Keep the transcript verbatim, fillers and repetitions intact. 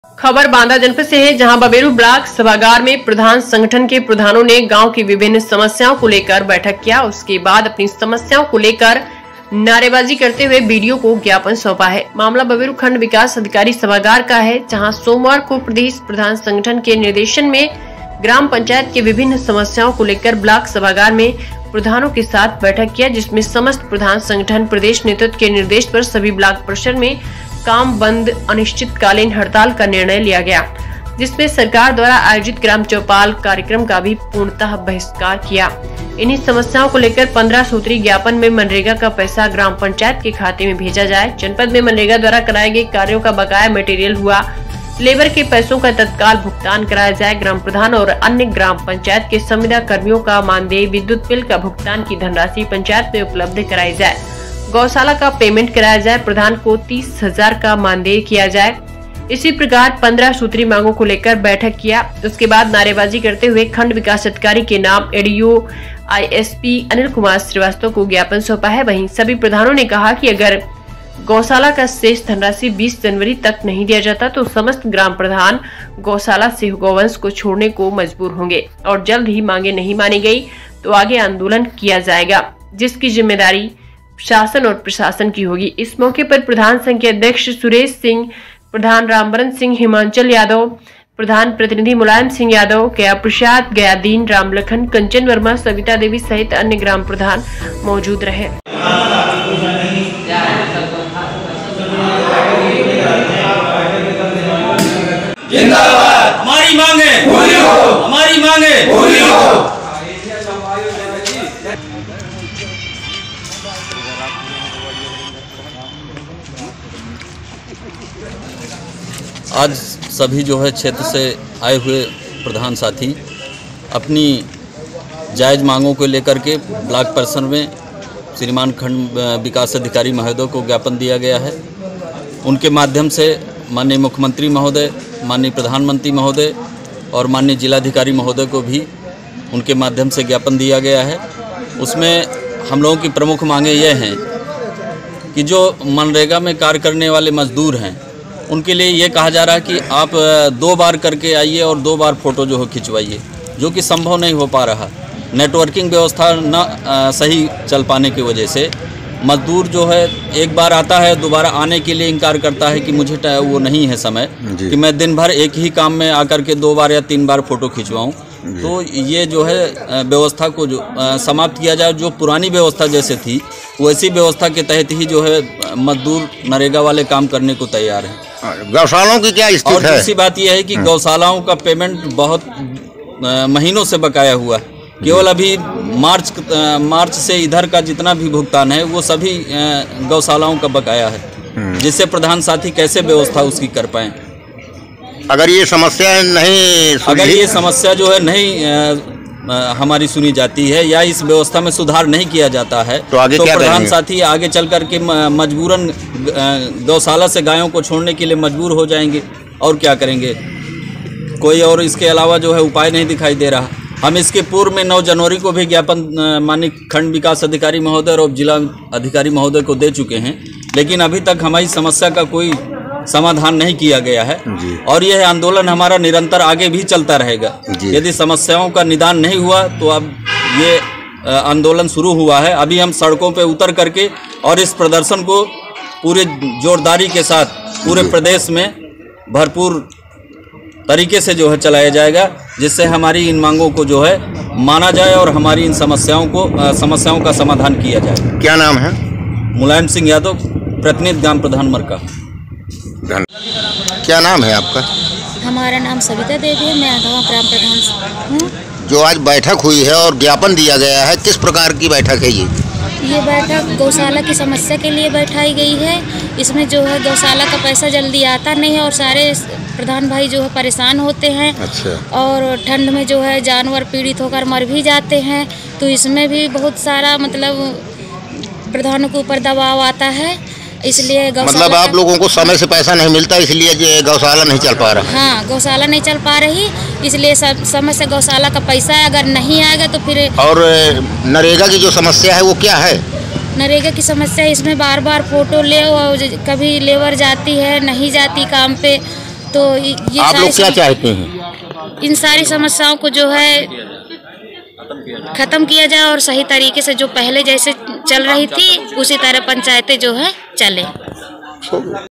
खबर बांदा जनपद से है, जहां बबेरू ब्लॉक सभागार में प्रधान संगठन के प्रधानों ने गांव की विभिन्न समस्याओं को लेकर बैठक किया। उसके बाद अपनी समस्याओं को लेकर नारेबाजी करते हुए बीडीओ को ज्ञापन सौंपा है। मामला बबेरू खंड विकास अधिकारी सभागार का है, जहां सोमवार को प्रदेश प्रधान संगठन के निर्देशन में ग्राम पंचायत की विभिन्न समस्याओं को लेकर ब्लॉक सभागार में प्रधानों के साथ बैठक किया, जिसमें समस्त प्रधान संगठन प्रदेश नेतृत्व के निर्देश पर सभी ब्लॉक परिसर में काम बंद अनिश्चितकालीन हड़ताल का निर्णय लिया गया, जिसमें सरकार द्वारा आयोजित ग्राम चौपाल कार्यक्रम का भी पूर्णतः बहिष्कार किया। इन्हीं समस्याओं को लेकर पंद्रह सूत्री ज्ञापन में मनरेगा का पैसा ग्राम पंचायत के खाते में भेजा जाए, जनपद में मनरेगा द्वारा कराए गए कार्यों का बकाया मटेरियल हुआ, लेबर के पैसों का तत्काल भुगतान कराया जाए, ग्राम प्रधान और अन्य ग्राम पंचायत के संविदा कर्मियों का मानदेय, विद्युत बिल का भुगतान की धनराशि पंचायत में उपलब्ध कराई जाए, गौशाला का पेमेंट कराया जाए, प्रधान को तीस हजार का मानदेय किया जाए। इसी प्रकार पंद्रह सूत्री मांगों को लेकर बैठक किया। उसके बाद नारेबाजी करते हुए खंड विकास अधिकारी के नाम एडीओ आईएसपी अनिल कुमार श्रीवास्तव को ज्ञापन सौंपा है। वहीं सभी प्रधानों ने कहा कि अगर गौशाला का शेष धनराशि बीस जनवरी तक नहीं दिया जाता तो समस्त ग्राम प्रधान गौशाला से गौवंश को छोड़ने को मजबूर होंगे और जल्द ही मांगे नहीं मानी गई तो आगे आंदोलन किया जाएगा, जिसकी जिम्मेदारी शासन और प्रशासन की होगी। इस मौके पर प्रधान संघ के अध्यक्ष सुरेश सिंह, प्रधान रामबरन सिंह, हिमांचल यादव, प्रधान प्रतिनिधि मुलायम सिंह यादव, गया प्रसाद, गयादीन, रामलखन, कंचन वर्मा, सविता देवी सहित अन्य ग्राम प्रधान मौजूद रहे। जिंदाबाद। हमारी मांगे पूरी हो, हमारी मांगे पूरी हो। आज सभी जो है क्षेत्र से आए हुए प्रधान साथी अपनी जायज़ मांगों को लेकर के ब्लॉक परिसर में श्रीमान खंड विकास अधिकारी महोदय को ज्ञापन दिया गया है। उनके माध्यम से माननीय मुख्यमंत्री महोदय, माननीय प्रधानमंत्री महोदय और माननीय जिलाधिकारी महोदय को भी उनके माध्यम से ज्ञापन दिया गया है। उसमें हम लोगों की प्रमुख मांगे ये हैं कि जो मनरेगा में कार्य करने वाले मजदूर हैं उनके लिए ये कहा जा रहा है कि आप दो बार करके आइए और दो बार फ़ोटो जो है खिंचवाइए, जो कि संभव नहीं हो पा रहा। नेटवर्किंग व्यवस्था न सही चल पाने की वजह से मजदूर जो है एक बार आता है, दोबारा आने के लिए इनकार करता है कि मुझे वो नहीं है समय कि मैं दिन भर एक ही काम में आकर के दो बार या तीन बार फ़ोटो खिंचवाऊँ। तो ये जो है व्यवस्था को जो समाप्त किया जाए, जो पुरानी व्यवस्था जैसे थी वैसी व्यवस्था के तहत ही जो है मजदूर नरेगा वाले काम करने को तैयार हैं। गौशालाओं की क्या स्थिति है? और दूसरी बात यह है कि गौशालाओं का पेमेंट बहुत महीनों से बकाया हुआ है। केवल अभी मार्च मार्च से इधर का जितना भी भुगतान है वो सभी गौशालाओं का बकाया है, जिससे प्रधान साथी कैसे व्यवस्था उसकी कर पाएँ। अगर ये समस्या नहीं अगर ये समस्या जो है नहीं आ, हमारी सुनी जाती है या इस व्यवस्था में सुधार नहीं किया जाता है तो, आगे तो क्या प्रधान साथी आगे चल कर के मजबूरन गौशाला से गायों को छोड़ने के लिए मजबूर हो जाएंगे और क्या करेंगे। कोई और इसके अलावा जो है उपाय नहीं दिखाई दे रहा। हम इसके पूर्व में नौ जनवरी को भी ज्ञापन माननीय खंड विकास अधिकारी महोदय और जिला अधिकारी महोदय को दे चुके हैं, लेकिन अभी तक हमारी समस्या का कोई समाधान नहीं किया गया है और यह आंदोलन हमारा निरंतर आगे भी चलता रहेगा। यदि समस्याओं का निदान नहीं हुआ तो अब ये आंदोलन शुरू हुआ है। अभी हम सड़कों पे उतर करके और इस प्रदर्शन को पूरे जोरदारी के साथ पूरे प्रदेश में भरपूर तरीके से जो है चलाया जाएगा, जिससे हमारी इन मांगों को जो है माना जाए और हमारी इन समस्याओं को समस्याओं का समाधान किया जाए। क्या नाम है? मुलायम सिंह यादव, प्रतिनिधि ग्राम प्रधान मरका। क्या नाम है आपका? हमारा नाम सविता देवी है, मैं आधवा ग्राम प्रधान हूँ। जो आज बैठक हुई है और ज्ञापन दिया गया है, किस प्रकार की बैठक है ये? ये बैठक गौशाला की समस्या के लिए बैठाई गई है। इसमें जो है गौशाला का पैसा जल्दी आता नहीं है और सारे प्रधान भाई जो है परेशान होते हैं। अच्छा। और ठंड में जो है जानवर पीड़ित होकर मर भी जाते हैं, तो इसमें भी बहुत सारा मतलब प्रधानों के ऊपर दबाव आता है। इसलिए मतलब आप लोगों को समय से पैसा नहीं मिलता, इसलिए गौशाला नहीं चल पा रहा। हाँ, गौशाला नहीं चल पा रही, इसलिए सब समय से गौशाला का पैसा अगर नहीं आएगा तो फिर। और नरेगा की जो समस्या है वो क्या है? नरेगा की समस्या इसमें बार बार फोटो ले, कभी लेबर जाती है नहीं जाती काम पे, तो ये आप लोग क्या सम... चाहते हैं? इन सारी समस्याओं को जो है खत्म किया जाए और सही तरीके से जो पहले जैसे चल रही थी उसी तरह पंचायतें जो है चले।